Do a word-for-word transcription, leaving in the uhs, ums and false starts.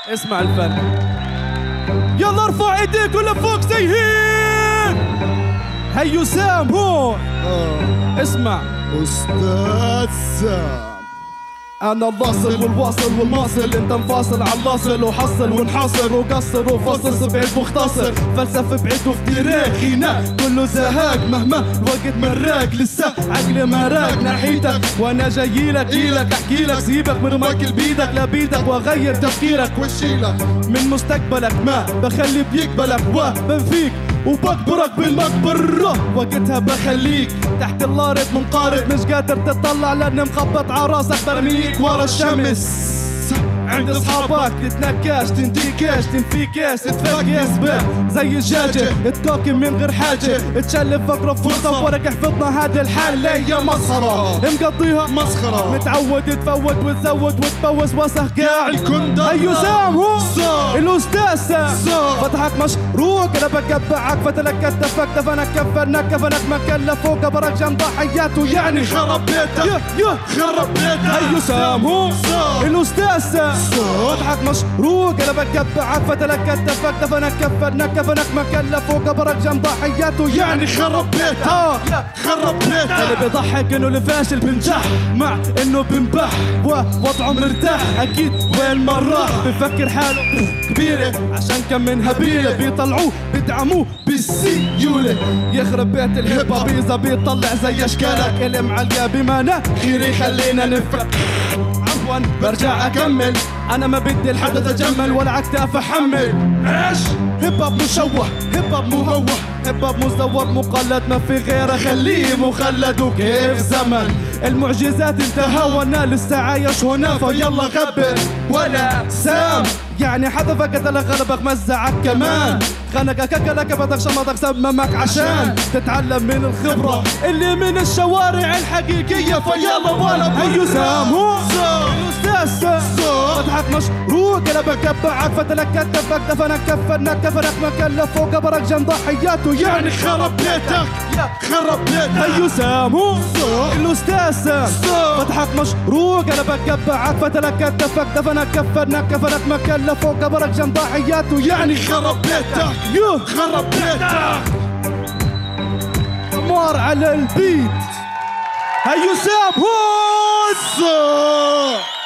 اسمع الفن. يلا ارفع ايديك لفوق زي هيك. هيو سام هون. آه. اسمع أستاذ سام. أنا اللاصل والواصل والماصل، أنت مفاصل على اللاصل وحصل ونحاصر وقصر وفصل بعيد مختصر، فلسفة بعيد وفتراخينا كله زهاق مهما الوقت مراق، لسه عقلي مراق ناحيتك وأنا جايلك جيلك أحكيلك سيبك من ماكل بيدك لبيدك وأغير تفكيرك وشيلك من مستقبلك، ما بخلي بيقبلك وبنفيك وبكبرك بالمقبرة، وقتها بخليك تحت الارض منقارض مش قادر تطلع لاني مخبط عراسك برميك ورا الشمس عند اصحابك تتنكاش تنديكاش تنفيكاش تتفكس به زي الجاجة تكاكي من غير حاجة تشلف فقرة فرصة ورق حفظنا هذا الحال يا مسخرة مقضيها مسخرة متعود تفوت وتزود وتبوس وسخ قاعد الكندر هيو سام هو الأستاذ سام سام فتحك مشروع أنا بقبعك فتلك كتفك دفنك كفنك كفنك مكان لفوق قبرك جنب حياته يعني خرب بيتك يا يا خرب بيتك هيو سام هو الأستاذ سام فتحك مشروع أنا بقبعك فتلك كتفك دفنك كفنك كفنك مكان لفوق قبرك جنب حياته يعني خرب بيتك آه خرب بيتك. اللي بيضحك انه الفاشل بنجح مع انه بنبح ووضعه مرتاح اكيد وين ما راح بفكر حاله كبيرة عشان كم من هبيلة بيطلعوه بيدعموه بالسيولة يخرب بيت الهيب هوب بيزا بيطلع زي اشكالك اللي معلقة بمناخيري خلينا نفك عفوا برجع اكمل انا ما بدي الحد اتجمل ولا عكتاف احمل ايش هيب هوب مشوه هيب هوب مهوه هيب هوب مزور مقلد ما في غيره خليه مخلد وكيف زمن المعجزات انتهى وانا لسه عايش هنا فيلا خبر ولا سام يعني حذفك قتلك غلبك مزعك كمان خنقك اكلك بدك شمطك سممك عشان تتعلم من الخبرة اللي من الشوارع الحقيقية فيلا ولا هيو سام هو الأستاذ سام فتحك مشروع قلبك كبعك فتلك كتفك دفنك كفنك كفنك مكان لفوق قبرك جنب ضحياته يعني خرب بيتك خرب بيتك. هيو سام هو الأستاذ سام فتحك مشروع قلبك كبعك فتلك كتفك دفنك كفنك كفنك مكان لفوق قبرك جنب ضحياته يعني خرب بيتك يو خرب بيتك. دمار على البيت هيو سام هو